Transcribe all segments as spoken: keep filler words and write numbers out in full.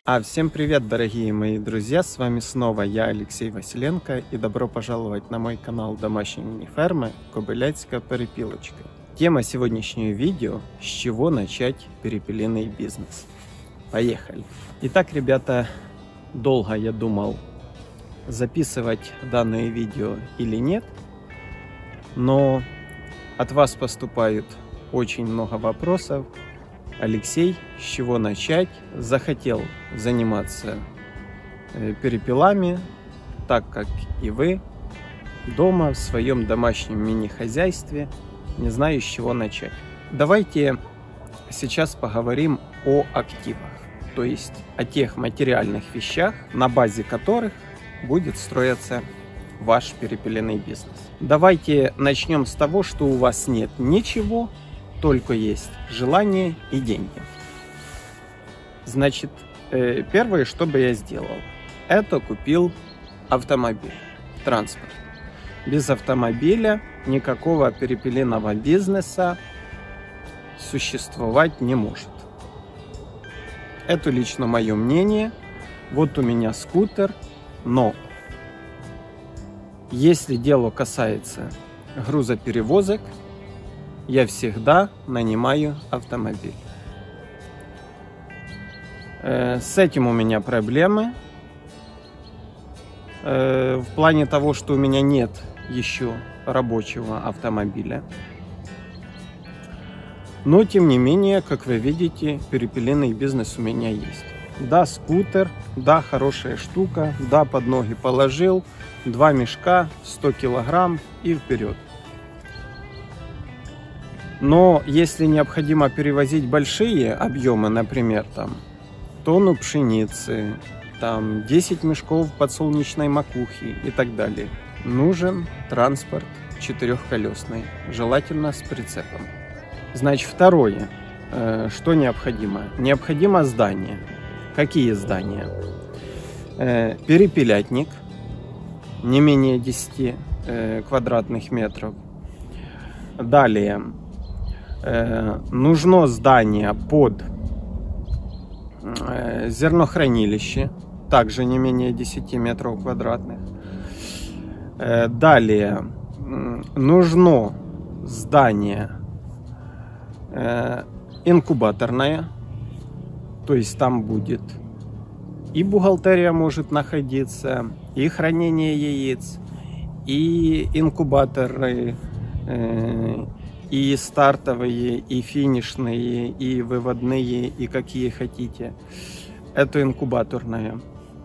А всем привет, дорогие мои друзья, с вами снова я, Алексей Василенко, и добро пожаловать на мой канал домашней мини-фермы Кобиляцька перепілочка. Тема сегодняшнего видео – с чего начать перепелиный бизнес. Поехали! Итак, ребята, долго я думал, записывать данное видео или нет, но от вас поступают очень много вопросов. Алексей, с чего начать? Захотел заниматься перепелами, так как и вы, дома в своем домашнем мини-хозяйстве, не знаю, с чего начать. Давайте сейчас поговорим о активах, то есть о тех материальных вещах, на базе которых будет строиться ваш перепелиный бизнес. Давайте начнем с того, что у вас нет ничего, только есть желание и деньги. Значит, первое, что бы я сделал, это купил автомобиль, транспорт. Без автомобиля никакого перепелиного бизнеса существовать не может. Это лично мое мнение. Вот у меня скутер, но если дело касается грузоперевозок, я всегда нанимаю автомобиль. Э, с этим у меня проблемы. Э, в плане того, что у меня нет еще рабочего автомобиля. Но, тем не менее, как вы видите, перепелиный бизнес у меня есть. Да, скутер, да, хорошая штука, да, под ноги положил, два мешка, сто килограмм и вперед. Но если необходимо перевозить большие объемы, например, там тонну пшеницы, там десять мешков подсолнечной макухи и так далее, нужен транспорт четырехколесный, желательно с прицепом. Значит, второе, что необходимо? Необходимо здание. Какие здания? Перепелятник, не менее десяти квадратных метров. Далее. Э, нужно здание под э, зернохранилище, также не менее десяти метров квадратных. Э, далее э, нужно здание э, инкубаторное, то есть там будет и бухгалтерия может находиться, и хранение яиц, и инкубаторы, э, и стартовые, и финишные, и выводные, и какие хотите. Это инкубаторное.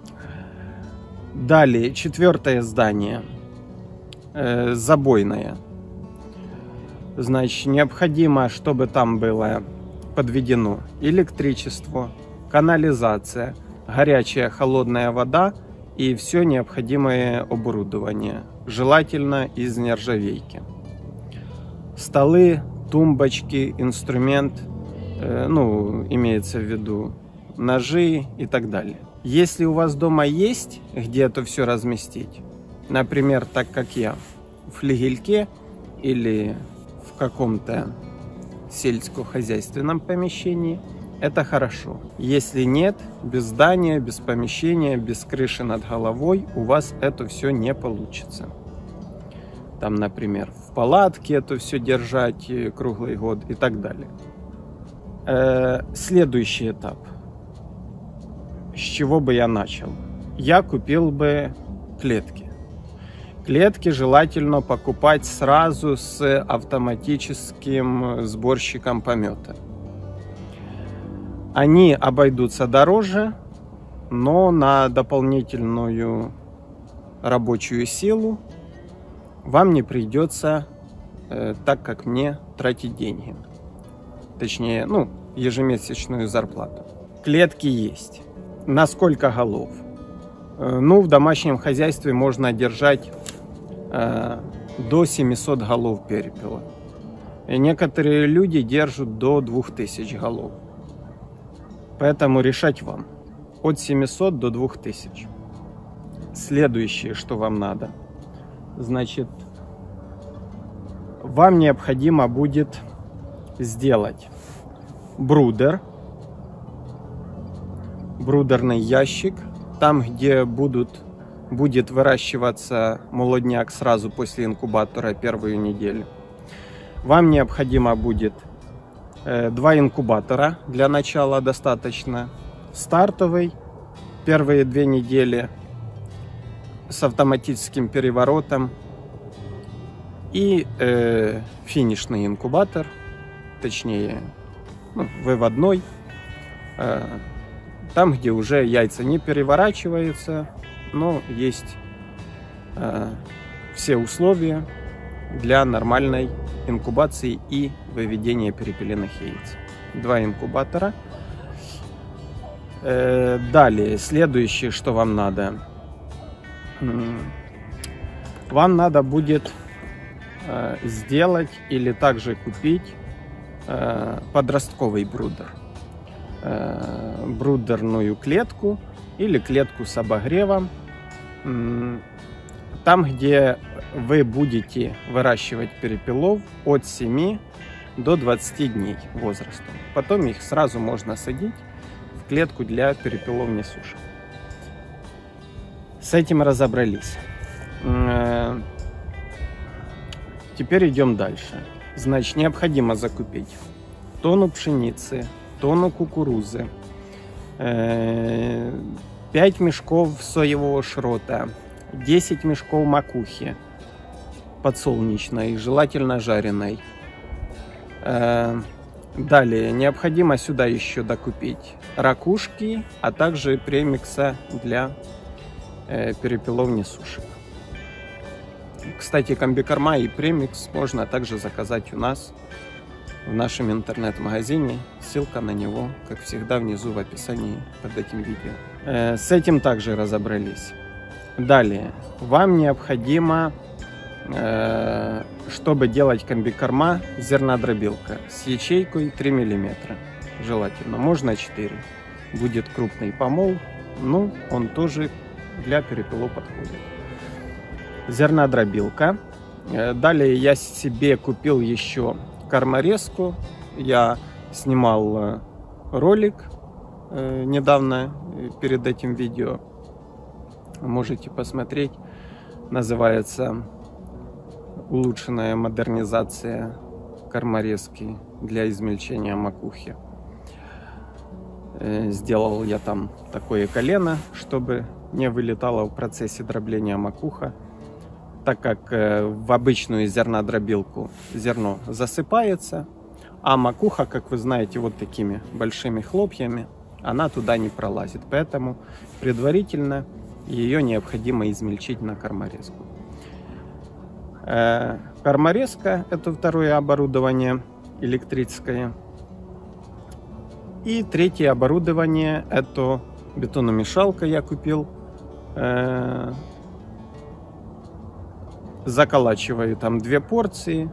Далее, четвертое здание. Э, забойное. Значит, необходимо, чтобы там было подведено электричество, канализация, горячая, холодная вода и все необходимое оборудование. Желательно из нержавейки. Столы, тумбочки, инструмент, э, ну, имеется в виду ножи и так далее. Если у вас дома есть где это все разместить, например, так как я, в флигельке или в каком-то сельскохозяйственном помещении, это хорошо. Если нет, без здания, без помещения, без крыши над головой, у вас это все не получится. Там, например, в палатке это все держать круглый год и так далее. Э, следующий этап. С чего бы я начал? Я купил бы клетки. Клетки желательно покупать сразу с автоматическим сборщиком помета. Они обойдутся дороже, но на дополнительную рабочую силу вам не придется, э, так как мне, тратить деньги. Точнее, ну, ежемесячную зарплату. Клетки есть. На сколько голов? Э, ну, в домашнем хозяйстве можно держать э, до семисот голов перепела. И некоторые люди держат до двух тысяч голов. Поэтому решать вам. От семисот до двух тысяч. Следующее, что вам надо. Значит, вам необходимо будет сделать брудер, брудерный ящик, там, где будут, будет выращиваться молодняк сразу после инкубатора первую неделю. Вам необходимо будет э, два инкубатора, для начала достаточно. Стартовый, первые две недели с автоматическим переворотом, и э, финишный инкубатор, точнее, ну, выводной, э, там, где уже яйца не переворачиваются, но есть э, все условия для нормальной инкубации и выведения перепелиных яиц. Два инкубатора. Э, далее, следующее, что вам надо. Вам надо будет э, сделать или также купить э, подростковый брудер. Э, брудерную клетку или клетку с обогревом. Там, где вы будете выращивать перепелов от семи до двадцати дней возраста. Потом их сразу можно садить в клетку для перепелов несушек. С этим разобрались. Теперь идем дальше. Значит, необходимо закупить тонну пшеницы, тонну кукурузы, пять мешков соевого шрота, десять мешков макухи подсолнечной, желательно жареной. Далее необходимо сюда еще докупить ракушки, а также премикса для перепелов несушек. Кстати, комбикорма и премикс можно также заказать у нас в нашем интернет-магазине. Ссылка на него, как всегда, внизу в описании под этим видео. С этим также разобрались. Далее, вам необходимо, чтобы делать комбикорма, зернодробилка с ячейкой три миллиметра. Желательно, можно четыре. Будет крупный помол, но он тоже для перепелов подходит. Зернодробилка. Далее я себе купил еще корморезку. Я снимал ролик недавно перед этим видео. Можете посмотреть. Называется «Улучшенная модернизация корморезки для измельчения макухи». Сделал я там такое колено, чтобы не вылетало в процессе дробления макуха, так как в обычную зернодробилку зерно засыпается, а макуха, как вы знаете, вот такими большими хлопьями, она туда не пролазит. Поэтому предварительно ее необходимо измельчить на корморезку. Корморезка – это второе оборудование электрическое. И третье оборудование – это бетономешалка я купил. Заколачиваю там две порции.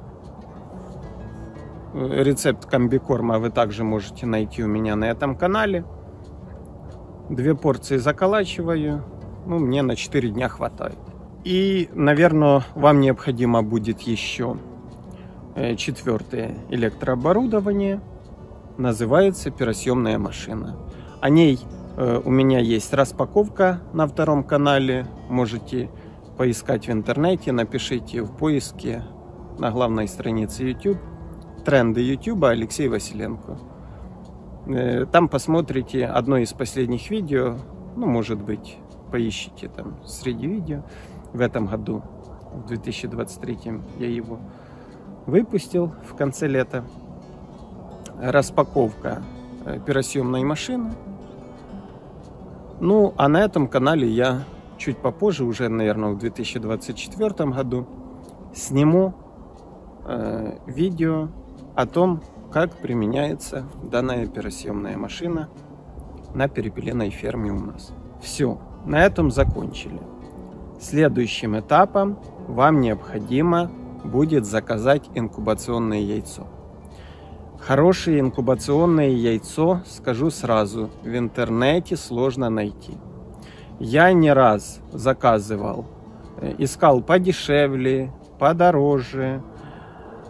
Рецепт комбикорма вы также можете найти у меня на этом канале. Две порции заколачиваю. Ну, мне на четыре дня хватает. И, наверное, вам необходимо будет еще четвертое электрооборудование. Называется пиросъемная машина. О ней э, у меня есть распаковка на втором канале. Можете поискать в интернете, напишите в поиске на главной странице YouTube тренды YouTube Алексей Василенко. Э, там посмотрите одно из последних видео. Ну, может быть, поищите там среди видео. В этом году, в две тысячи двадцать третьем, я его выпустил в конце лета. Распаковка пиросъемной машины. Ну, а на этом канале я чуть попозже, уже, наверное, в две тысячи двадцать четвёртом году, сниму э, видео о том, как применяется данная пиросъемная машина на перепелиной ферме у нас. Все, на этом закончили. Следующим этапом вам необходимо будет заказать инкубационное яйцо. Хорошее инкубационное яйцо, скажу сразу, в интернете сложно найти. Я не раз заказывал, искал подешевле, подороже,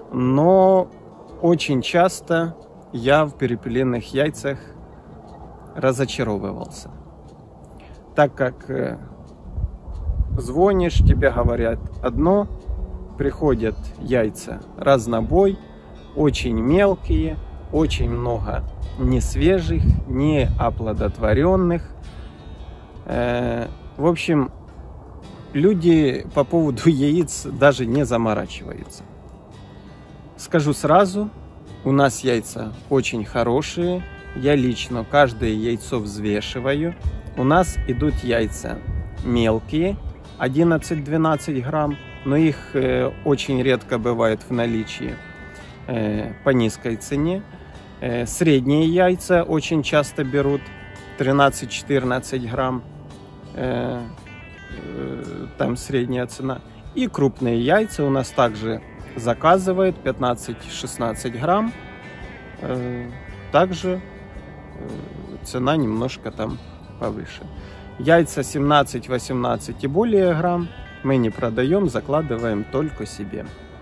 но очень часто я в перепелиных яйцах разочаровывался. Так как э, звонишь, тебе говорят одно, приходят яйца разнобой, очень мелкие, очень много несвежих, не оплодотворенных. Э, в общем, люди по поводу яиц даже не заморачиваются. Скажу сразу, у нас яйца очень хорошие. Я лично каждое яйцо взвешиваю. У нас идут яйца мелкие, одиннадцать-двенадцать грамм, но их э, очень редко бывает в наличии э, по низкой цене. Э, средние яйца очень часто берут тринадцать-четырнадцать грамм. Э, э, там средняя цена. И крупные яйца у нас также заказывают пятнадцать-шестнадцать грамм. Э, также э, цена немножко там повыше. Яйца семнадцать-восемнадцать и более грамм мы не продаем, закладываем только себе.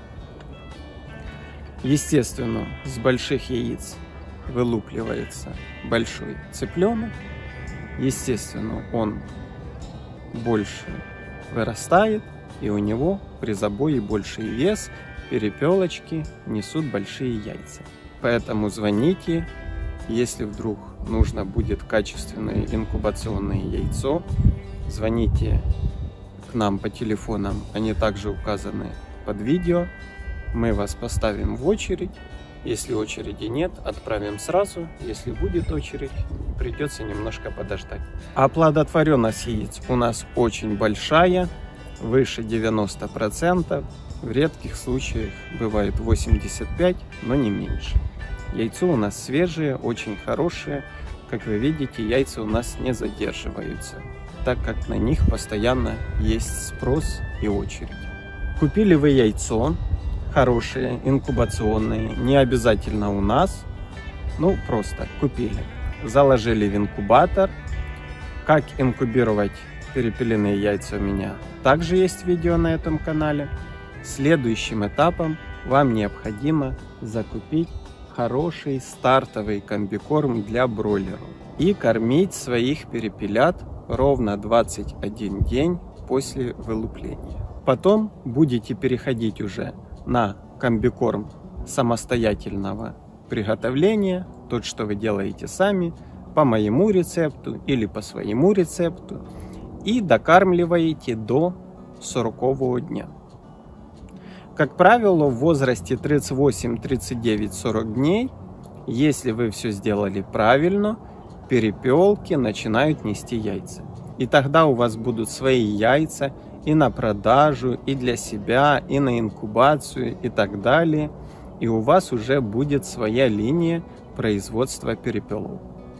Естественно, с больших яиц вылупливается большой цыпленок. Естественно, он больше вырастает, и у него при забое больший вес, перепелочки несут большие яйца. Поэтому звоните, если вдруг нужно будет качественное инкубационное яйцо. Звоните к нам по телефонам, они также указаны под видео. Мы вас поставим в очередь. Если очереди нет, отправим сразу. Если будет очередь, придется немножко подождать. Оплодотворенность яиц у нас очень большая, выше девяноста процентов. В редких случаях бывает восемьдесят пять процентов, но не меньше. Яйцо у нас свежие, очень хорошие. Как вы видите, яйца у нас не задерживаются, так как на них постоянно есть спрос и очередь. Купили вы яйцо, хорошие, инкубационные, не обязательно у нас, ну просто купили. Заложили в инкубатор. Как инкубировать перепелиные яйца у меня также есть видео на этом канале. Следующим этапом вам необходимо закупить хороший стартовый комбикорм для бройлеров и кормить своих перепелят ровно двадцать один день после вылупления. Потом будете переходить уже на комбикорм самостоятельного приготовления, тот, что вы делаете сами, по моему рецепту или по своему рецепту, и докармливаете до сорокового дня. Как правило, в возрасте тридцать восемь, тридцать девять, сорок дней, если вы все сделали правильно, перепелки начинают нести яйца. И тогда у вас будут свои яйца и на продажу, и для себя, и на инкубацию, и так далее. И у вас уже будет своя линия производства перепелов.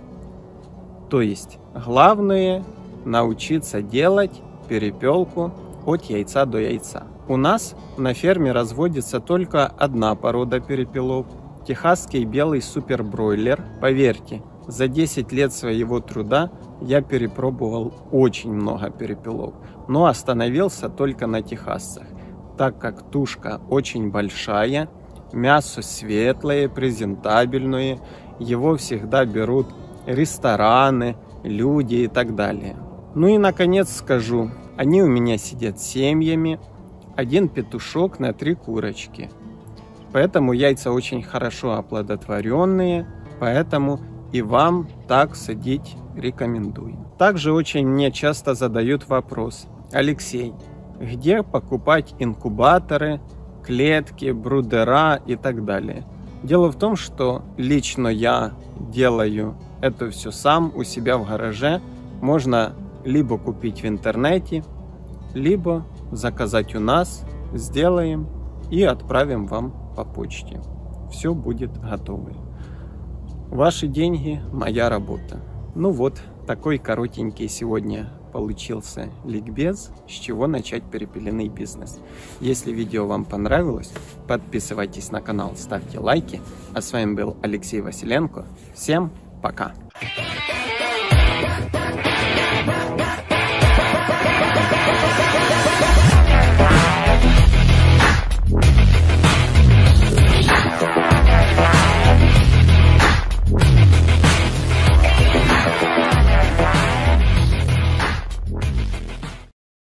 То есть, главное научиться делать перепелку от яйца до яйца. У нас на ферме разводится только одна порода перепелов – техасский белый супербройлер. Поверьте, за десять лет своего труда я перепробовал очень много перепелов, но остановился только на техасцах, так как тушка очень большая, мясо светлое, презентабельное, его всегда берут рестораны, люди и так далее. Ну и наконец скажу, они у меня сидят семьями, один петушок на три курочки. Поэтому яйца очень хорошо оплодотворенные, поэтому и вам так садить рекомендую. Также очень мне часто задают вопрос: Алексей, где покупать инкубаторы, клетки, брудера и так далее? Дело в том, что лично я делаю это все сам у себя в гараже. Можно либо купить в интернете, либо заказать у нас, сделаем и отправим вам по почте. Все будет готово. Ваши деньги, моя работа. Ну вот, такой коротенький сегодня получился ликбез, с чего начать перепелиный бизнес. Если видео вам понравилось, подписывайтесь на канал, ставьте лайки. А с вами был Алексей Василенко. Всем пока!